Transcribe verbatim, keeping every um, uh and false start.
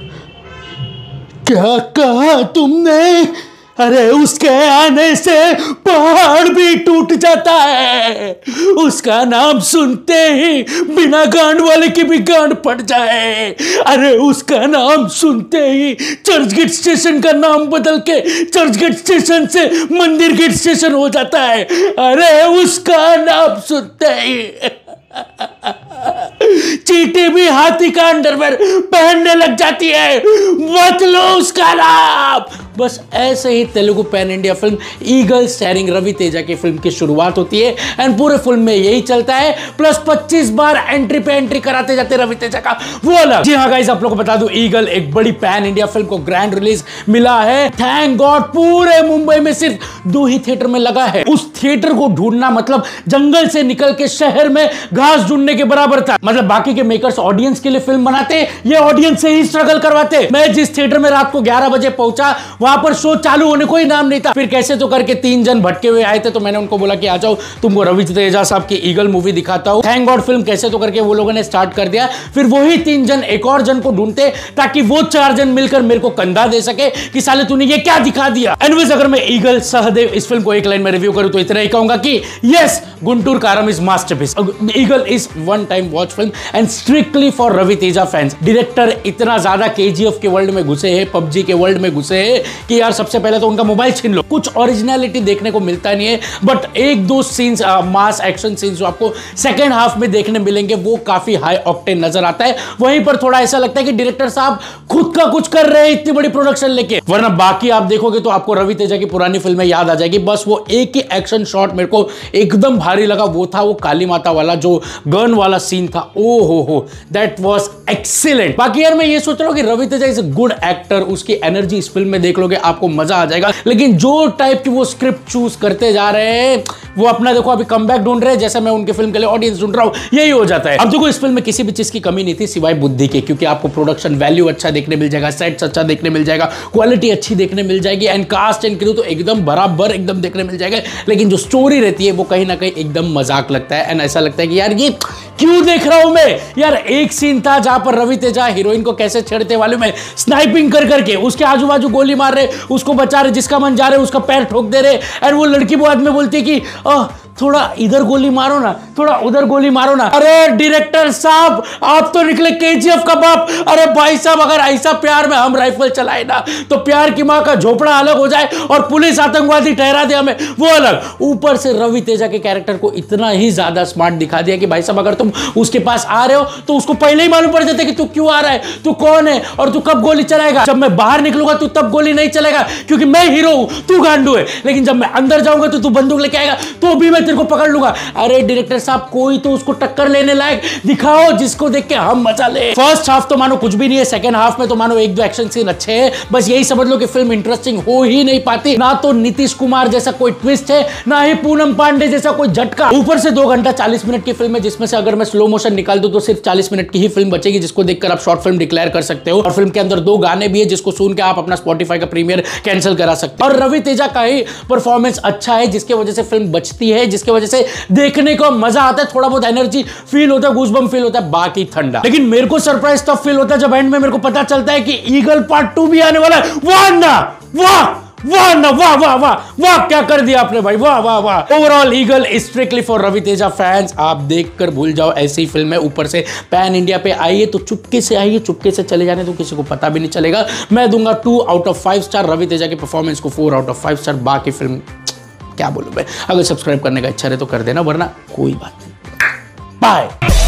क्या कहा तुमने? अरे उसके आने से पहाड़ भी टूट जाता है। उसका नाम सुनते ही बिना गांड वाले की भी गांड पड़ जाए। अरे उसका नाम सुनते ही चर्चगेट स्टेशन का नाम बदल के चर्चगेट स्टेशन से मंदिर गेट स्टेशन हो जाता है। अरे उसका नाम सुनते ही चींटी भी हाथी का अंडरवेयर पहनने लग जाती है। मत लो उसका नाम। बस ऐसे ही Telugu pan India film Eagle starring Ravi Teja की फिल्म की शुरुआत होती है एंड पूरे फिल्म में यही चलता है। प्लस पच्चीस बार एंट्री पे एंट्री कराते जाते रवि तेजा का वो अलग। जी हाँ गाइस, आप लोगों को बता दूं, ईगल एक बड़ी पैन इंडिया फिल्म को ग्रैंड रिलीज मिला है। थैंक गॉड पूरे मुंबई में सिर्फ दो ही थिएटर में लगा है। उस थिएटर को ढूंढना मतलब जंगल से निकल के शहर में घास ढूंढने के बराबर था। मतलब बाकी के मेकर्स ऑडियंस के लिए फिल्म बनाते, ये ऑडियंस से ही स्ट्रगल करवाते। मैं जिस थिएटर में रात को ग्यारह बजे पहुंचा, वहां पर शो चालू होने कोई नाम नहीं था। फिर कैसे तो करके तीन जन भटके हुए आए थे, तो मैंने उनको बोला कि आ जाओ, तुमको रवि तेजा साहब की ईगल मूवी दिखाता हूं। थैंक गॉड फिल्म कैसे तो करके वो लोगों ने स्टार्ट कर दिया। फिर वही तीन जन एक और जन को ढूंढते ताकि वो चार जन मिलकर मेरे को कंधा दे सके कि साले तूने ये क्या दिखा दिया। एनीवेज, अगर मैं ईगल सहदेव इस फिल्म को एक लाइन में रिव्यू करूं तो इतना ही कहूंगा कि yes, Guntur Kaaram is masterpiece. Eagle is one time watch film and strictly for Ravi Teja fans. Director इतना ज्यादा केजीएफ के वर्ल्ड में घुसे हैं, पबजी के वर्ल्ड में घुसे हैं कि यार सबसे पहले तो उनका मोबाइल छीन लो। कुछ ओरिजिनलिटी देखने को मिलता नहीं है, बट एक दो सीन्स, मास एक्शन सीन्स जो आपको सेकेंड हाफ में देखने मिलेंगे वो काफी हाई ऑक्टेन नजर आता है। वहीं पर थोड़ा ऐसा लगता है कि डायरेक्टर साहब खुद का कुछ कर रहे हैं इतनी बड़ी प्रोडक्शन लेके। वरना बाकी आप देखोगे तो आपको रवि तेजा की पुरानी फिल्में याद आ जाएगी। बस वो एक ही एक्शन शॉट मेरे को एकदम भारी लगा, वो था वो काली माता वाला जो गन वाला सीन था। ओ हो हो, दैट वाज एक्सीलेंट। बाकी यार मैं ये सोच रहा हूं कि Ravi Teja is a good actor, उसकी एनर्जी इस फिल्म में देख लोगे आपको मजा आ जाएगा। लेकिन जो टाइप की वो स्क्रिप्ट चूज करते जा रहे हैं, वो अपना देखो अभी कमबैक ढूंढ रहे हैं, जैसे मैं उनके फिल्म के लिए ऑडियंस ढूंढ रहा हूं, यही हो जाता है। अब देखो इस फिल्म में किसी भी चीज की कमी नहीं थी सिवाय बुद्धि के, क्योंकि आपको प्रोडक्शन वैल्यू अच्छा देखने मिल जाएगा, सेट्स अच्छा देखने मिल जाएगा, क्वालिटी अच्छी देखने मिल जाएगी एंड कास्ट एंड क्रू तो एकदम बराबर एकदम देखने मिल जाएगा। लेकिन जो स्टोरी रहती है वो कहीं ना कहीं एकदम मजाक लगता है एंड ऐसा लगता है कि यार ये क्यों देख रहा हूं मैं। यार एक सीन था जहां पर रवि तेजा हीरोइन को कैसे छेड़ते वाले में स्नाइपिंग कर करके उसके आजू बाजू गोली मार रहे, उसको बचा रहे, जिसका मन जा रहे उसका पैर ठोक दे रहे एंड वो लड़की वो आदमी बोलती है कि थोड़ा इधर गोली मारो ना, थोड़ा उधर गोली मारो ना। अरे डायरेक्टर साहब, आप तो निकले केजीएफ का बाप। अरे भाई साहब, अगर ऐसा प्यार में हम राइफल चलाए ना तो प्यार की मां का झोपड़ा अलग हो जाए और पुलिस आतंकवादी ठहरा दे हमें, वो अलग। ऊपर से रवि तेजा के कैरेक्टर को इतना ही ज्यादा स्मार्ट दिखा दिया कि भाई साहब अगर तुम उसके पास आ रहे हो तो उसको पहले ही मालूम पड़ जाता है कि तू क्यों आ रहा है, तू कौन है और तू कब गोली चलाएगा। जब मैं बाहर निकलूंगा तू तब गोली नहीं चलेगा क्योंकि मैं हीरो हूं, तू गांडू है। लेकिन जब मैं अंदर जाऊंगा तो तू बंदूक लेके आएगा तो भी मैं तेरे को पकड़ लूंगा। अरे डायरेक्टर साहब, कोई तो उसको टक्कर लेने लायक दिखाओ जिसको देख के हम मजा ले। फर्स्ट हाफ तो मानो कुछ भी नहीं है, सेकंड हाफ में तो मानो एक दो एक्शन सीन अच्छे हैं। बस यही समझ लो कि फिल्म इंटरेस्टिंग हो ही नहीं पाती। ना तो नीतीश कुमार जैसा कोई ट्विस्ट है, ना ही पूनम पांडे जैसा कोई झटका। ऊपर से दो घंटा चालीस मिनट की फिल्म है, जिसमें से अगर मैं स्लो मोशन निकाल दूं तो सिर्फ चालीस मिनट की ही फिल्म बचेगी, जिसको देखकर आप शॉर्ट फिल्म डिक्लेयर कर सकते हो। और फिल्म के अंदर दो गाने भी है जिसको सुन के आप अपना स्पॉटिफाई का प्रीमियर कैंसिल करा सकते हो। और रवि तेजा का ही परफॉर्मेंस अच्छा है जिसकी वजह से फिल्म बचती है, जिसकी वजह से देखने को मजा आता है, थोड़ा बहुत एनर्जी फील होता है, गूज़बम्प फील होता है, बाकी ठंडा। लेकिन मेरे को सरप्राइज तब फील होता है जब एंड में मेरे को पता चलता है कि ईगल पार्ट टू भी आने वाला है। वाह ना, वाह वाह ना, वाह वाह वाह वाह, क्या कर दिया आपने भाई, वाह वाह वाह। Overall Eagle is strictly for Ravi Teja fans. आप देखकर भूल जाओ ऐसी फिल्म है, ऊपर से पैन इंडिया पे आई है तो चुपके से आइए, चुपके से चले जाने तो किसी को पता भी नहीं चलेगा। मैं दूंगा two out of five star, Ravi Teja की परफॉर्मेंस को four out of five star. बाकी फिल्म क्या बोलूं मैं। अगर सब्सक्राइब करने का इच्छा है तो कर देना, वरना कोई बात नहीं। बाय।